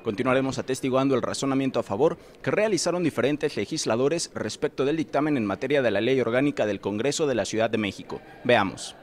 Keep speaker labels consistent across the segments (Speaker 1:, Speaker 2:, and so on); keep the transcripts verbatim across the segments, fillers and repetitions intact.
Speaker 1: Continuaremos atestiguando el razonamiento a favor que realizaron diferentes legisladores respecto del dictamen en materia de la Ley Orgánica del Congreso de la Ciudad de México. Veamos.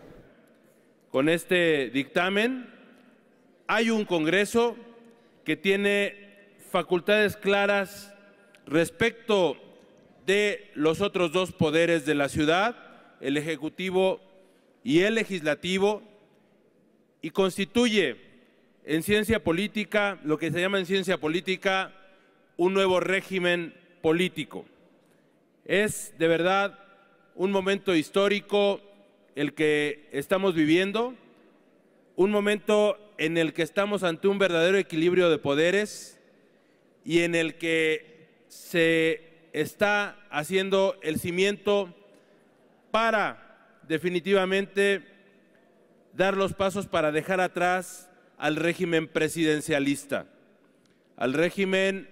Speaker 2: Con este dictamen hay un Congreso que tiene facultades claras respecto de los otros dos poderes de la ciudad, el Ejecutivo y el Legislativo, y constituye en ciencia política, lo que se llama en ciencia política, un nuevo régimen político. Es de verdad un momento histórico el que estamos viviendo, un momento en el que estamos ante un verdadero equilibrio de poderes y en el que se está haciendo el cimiento para definitivamente dar los pasos para dejar atrás al régimen presidencialista, al régimen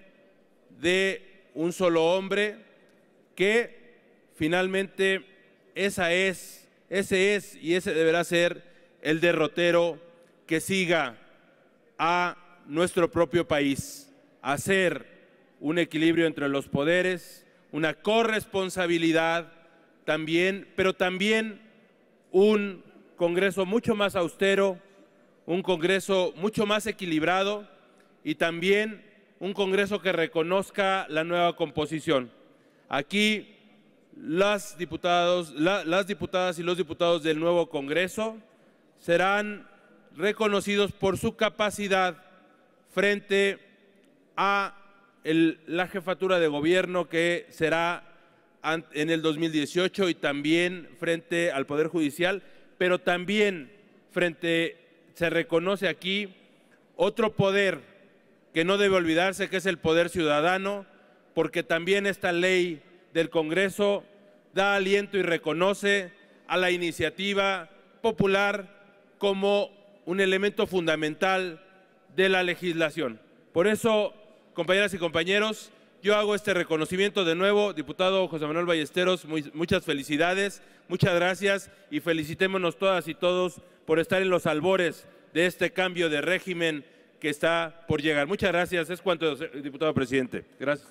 Speaker 2: de un solo hombre que finalmente esa es, ese es y ese deberá ser el derrotero que siga a nuestro propio país, hacer un equilibrio entre los poderes, una corresponsabilidad también, pero también un Congreso mucho más austero, un Congreso mucho más equilibrado y también un Congreso que reconozca la nueva composición. Aquí las, diputados, la, las diputadas y los diputados del nuevo Congreso serán reconocidos por su capacidad frente a el, la jefatura de gobierno que será en el dos mil dieciocho y también frente al Poder Judicial, pero también frente, se reconoce aquí otro poder que no debe olvidarse, que es el poder ciudadano, porque también esta ley del Congreso da aliento y reconoce a la iniciativa popular como un elemento fundamental de la legislación. Por eso, compañeras y compañeros, yo hago este reconocimiento de nuevo. Diputado José Manuel Ballesteros, muy, muchas felicidades, muchas gracias y felicitémonos todas y todos por estar en los albores de este cambio de régimen que está por llegar. Muchas gracias. Es cuanto, diputado presidente. Gracias.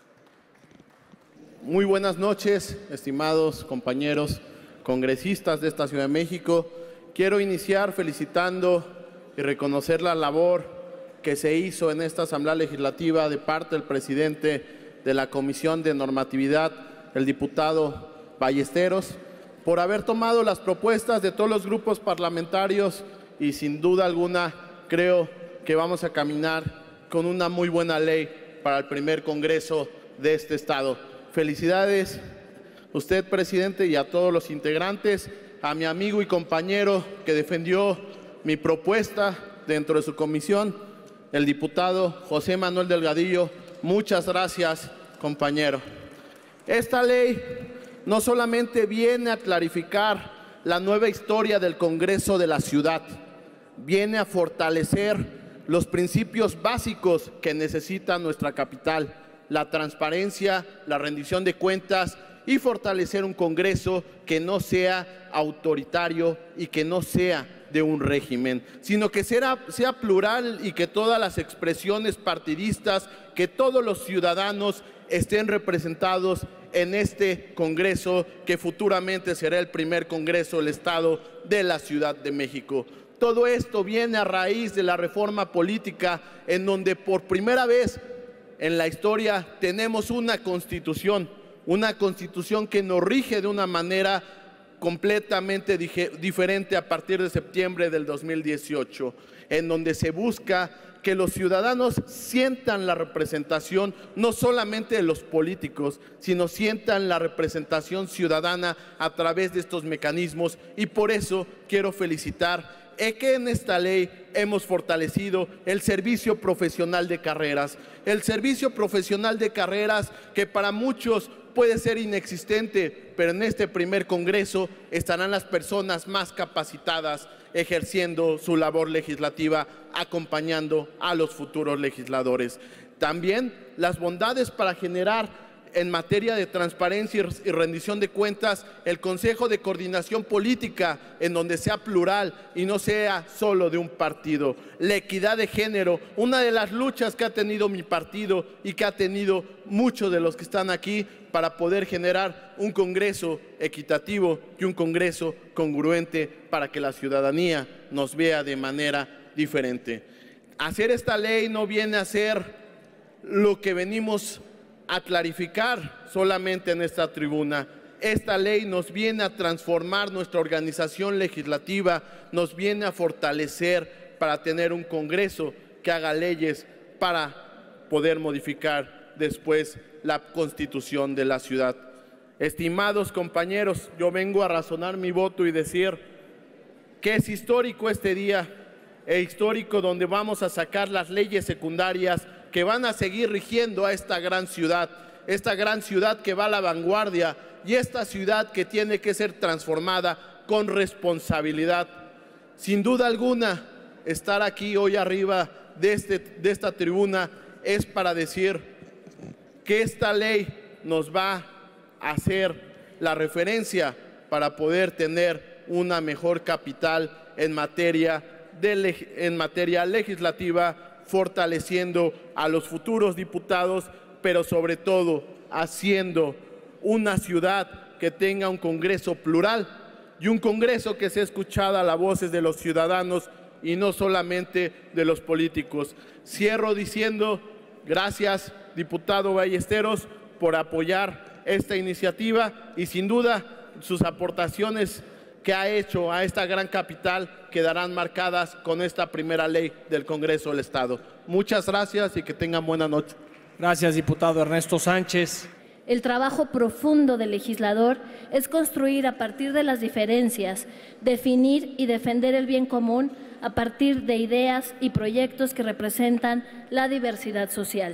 Speaker 3: Muy buenas noches, estimados compañeros congresistas de esta Ciudad de México. Quiero iniciar felicitando y reconocer la labor que se hizo en esta Asamblea Legislativa de parte del presidente de la Comisión de Normatividad, el diputado Ballesteros, por haber tomado las propuestas de todos los grupos parlamentarios y sin duda alguna creo que vamos a caminar con una muy buena ley para el primer Congreso de este Estado. Felicidades a usted, presidente, y a todos los integrantes, a mi amigo y compañero que defendió mi propuesta dentro de su comisión, el diputado José Manuel Delgadillo. Muchas gracias, compañero. Esta ley no solamente viene a clarificar la nueva historia del Congreso de la ciudad, viene a fortalecer los principios básicos que necesita nuestra capital, la transparencia, la rendición de cuentas y fortalecer un Congreso que no sea autoritario y que no sea de un régimen, sino que sea, sea plural y que todas las expresiones partidistas, que todos los ciudadanos estén representados en este Congreso que futuramente será el primer Congreso del Estado de la Ciudad de México. Todo esto viene a raíz de la reforma política en donde por primera vez en la historia tenemos una constitución, una constitución que nos rige de una manera completamente diferente a partir de septiembre del dos mil dieciocho, en donde se busca que los ciudadanos sientan la representación no solamente de los políticos, sino sientan la representación ciudadana a través de estos mecanismos. Y por eso quiero felicitar es que en esta ley hemos fortalecido el servicio profesional de carreras. El servicio profesional de carreras que para muchos puede ser inexistente, pero en este primer Congreso estarán las personas más capacitadas ejerciendo su labor legislativa, acompañando a los futuros legisladores. También las bondades para generar en materia de transparencia y rendición de cuentas, el Consejo de Coordinación Política, en donde sea plural y no sea solo de un partido. La equidad de género, una de las luchas que ha tenido mi partido y que ha tenido muchos de los que están aquí para poder generar un Congreso equitativo y un Congreso congruente para que la ciudadanía nos vea de manera diferente. Hacer esta ley no viene a ser lo que venimos a clarificar solamente en esta tribuna. Esta ley nos viene a transformar nuestra organización legislativa, nos viene a fortalecer para tener un Congreso que haga leyes para poder modificar después la Constitución de la ciudad. Estimados compañeros, yo vengo a razonar mi voto y decir que es histórico este día, e histórico donde vamos a sacar las leyes secundarias que van a seguir rigiendo a esta gran ciudad, esta gran ciudad que va a la vanguardia y esta ciudad que tiene que ser transformada con responsabilidad. Sin duda alguna, estar aquí hoy arriba de, este, de esta tribuna es para decir que esta ley nos va a hacer la referencia para poder tener una mejor capital en materia, de, en materia legislativa, fortaleciendo a los futuros diputados, pero sobre todo haciendo una ciudad que tenga un Congreso plural y un Congreso que sea escuchada a las voces de los ciudadanos y no solamente de los políticos. Cierro diciendo gracias, diputado Ballesteros, por apoyar esta iniciativa y sin duda sus aportaciones que ha hecho a esta gran capital quedarán marcadas con esta primera ley del Congreso del Estado. Muchas gracias y que tengan buena noche.
Speaker 4: Gracias, diputado Ernesto Sánchez.
Speaker 5: El trabajo profundo del legislador es construir a partir de las diferencias, definir y defender el bien común a partir de ideas y proyectos que representan la diversidad social.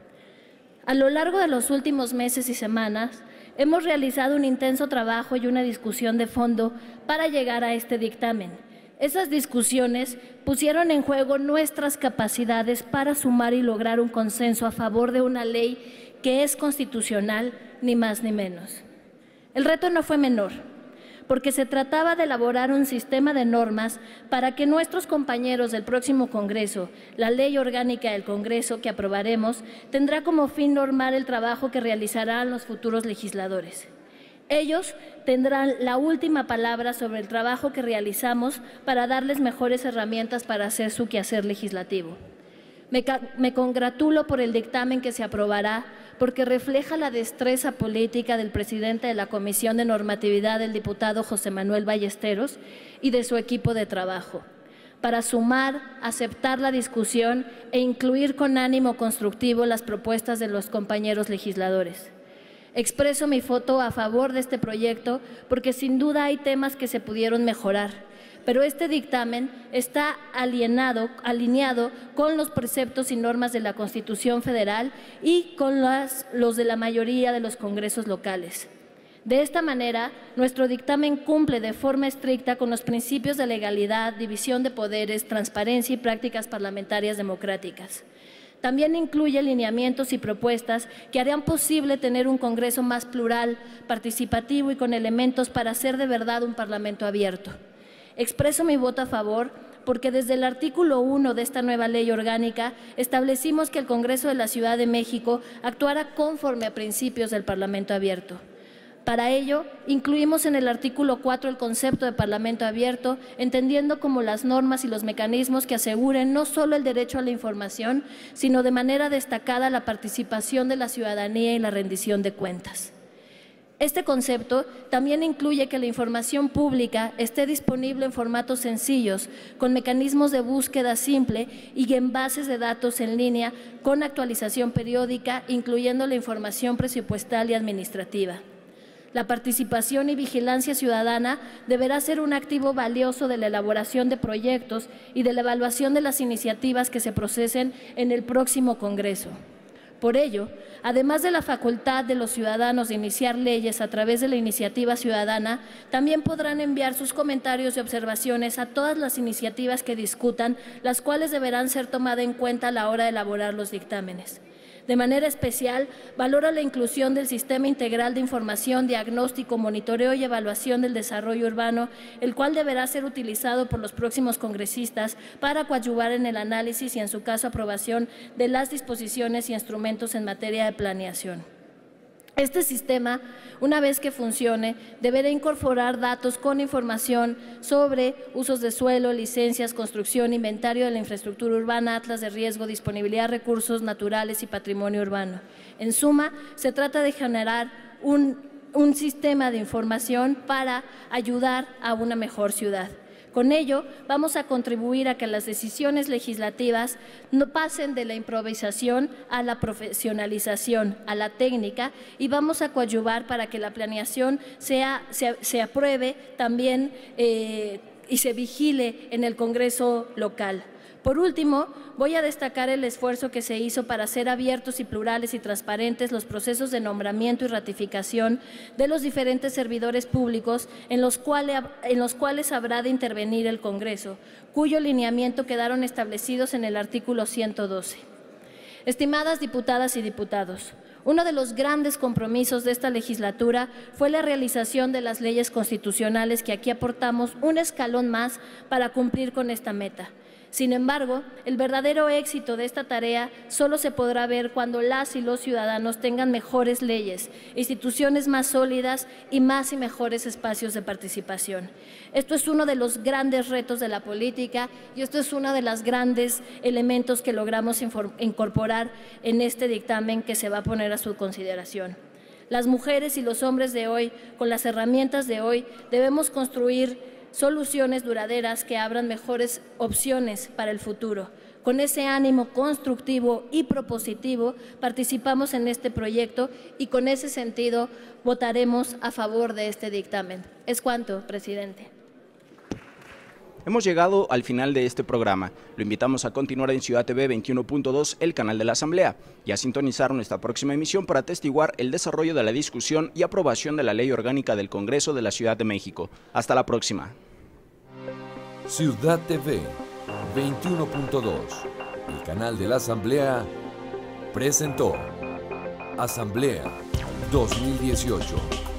Speaker 5: A lo largo de los últimos meses y semanas, hemos realizado un intenso trabajo y una discusión de fondo para llegar a este dictamen. Esas discusiones pusieron en juego nuestras capacidades para sumar y lograr un consenso a favor de una ley que es constitucional, ni más ni menos. El reto no fue menor, porque se trataba de elaborar un sistema de normas para que nuestros compañeros del próximo Congreso, la ley orgánica del Congreso que aprobaremos, tendrá como fin normar el trabajo que realizarán los futuros legisladores. Ellos tendrán la última palabra sobre el trabajo que realizamos para darles mejores herramientas para hacer su quehacer legislativo. Me, me congratulo por el dictamen que se aprobará, porque refleja la destreza política del presidente de la Comisión de Normatividad, el diputado José Manuel Ballesteros, y de su equipo de trabajo, para sumar, aceptar la discusión e incluir con ánimo constructivo las propuestas de los compañeros legisladores. Expreso mi voto a favor de este proyecto porque sin duda hay temas que se pudieron mejorar, pero este dictamen está alienado, alineado con los preceptos y normas de la Constitución Federal y con las, los de la mayoría de los congresos locales. De esta manera, nuestro dictamen cumple de forma estricta con los principios de legalidad, división de poderes, transparencia y prácticas parlamentarias democráticas. También incluye lineamientos y propuestas que harían posible tener un Congreso más plural, participativo y con elementos para hacer de verdad un Parlamento abierto. Expreso mi voto a favor porque desde el artículo uno de esta nueva ley orgánica establecimos que el Congreso de la Ciudad de México actuara conforme a principios del Parlamento abierto. Para ello, incluimos en el artículo cuatro el concepto de Parlamento abierto, entendiendo como las normas y los mecanismos que aseguren no solo el derecho a la información, sino de manera destacada la participación de la ciudadanía y la rendición de cuentas. Este concepto también incluye que la información pública esté disponible en formatos sencillos, con mecanismos de búsqueda simple y en bases de datos en línea con actualización periódica, incluyendo la información presupuestal y administrativa. La participación y vigilancia ciudadana deberá ser un activo valioso de la elaboración de proyectos y de la evaluación de las iniciativas que se procesen en el próximo Congreso. Por ello, además de la facultad de los ciudadanos de iniciar leyes a través de la iniciativa ciudadana, también podrán enviar sus comentarios y observaciones a todas las iniciativas que discutan, las cuales deberán ser tomadas en cuenta a la hora de elaborar los dictámenes. De manera especial, valora la inclusión del Sistema Integral de Información, Diagnóstico, Monitoreo y Evaluación del Desarrollo Urbano, el cual deberá ser utilizado por los próximos congresistas para coadyuvar en el análisis y, en su caso, aprobación de las disposiciones y instrumentos en materia de planeación. Este sistema, una vez que funcione, deberá incorporar datos con información sobre usos de suelo, licencias, construcción, inventario de la infraestructura urbana, atlas de riesgo, disponibilidad de recursos naturales y patrimonio urbano. En suma, se trata de generar un, un sistema de información para ayudar a una mejor ciudad. Con ello, vamos a contribuir a que las decisiones legislativas no pasen de la improvisación a la profesionalización, a la técnica, y vamos a coadyuvar para que la planeación sea, se, se apruebe también eh, y se vigile en el Congreso local. Por último, voy a destacar el esfuerzo que se hizo para hacer abiertos y plurales y transparentes los procesos de nombramiento y ratificación de los diferentes servidores públicos en los cuales, en los cuales habrá de intervenir el Congreso, cuyo lineamiento quedaron establecidos en el artículo ciento doce. Estimadas diputadas y diputados, uno de los grandes compromisos de esta legislatura fue la realización de las leyes constitucionales que aquí aportamos un escalón más para cumplir con esta meta. Sin embargo, el verdadero éxito de esta tarea solo se podrá ver cuando las y los ciudadanos tengan mejores leyes, instituciones más sólidas y más y mejores espacios de participación. Esto es uno de los grandes retos de la política y esto es uno de los grandes elementos que logramos incorporar en este dictamen que se va a poner a su consideración. Las mujeres y los hombres de hoy, con las herramientas de hoy, debemos construir soluciones duraderas que abran mejores opciones para el futuro. Con ese ánimo constructivo y propositivo participamos en este proyecto y con ese sentido votaremos a favor de este dictamen. Es cuanto, presidente.
Speaker 1: Hemos llegado al final de este programa. Lo invitamos a continuar en Ciudad T V veintiuno punto dos, el canal de la Asamblea, y a sintonizar nuestra próxima emisión para atestiguar el desarrollo de la discusión y aprobación de la Ley Orgánica del Congreso de la Ciudad de México. Hasta la próxima.
Speaker 6: Ciudad T V veintiuno punto dos, el canal de la Asamblea, presentó Asamblea dos mil dieciocho.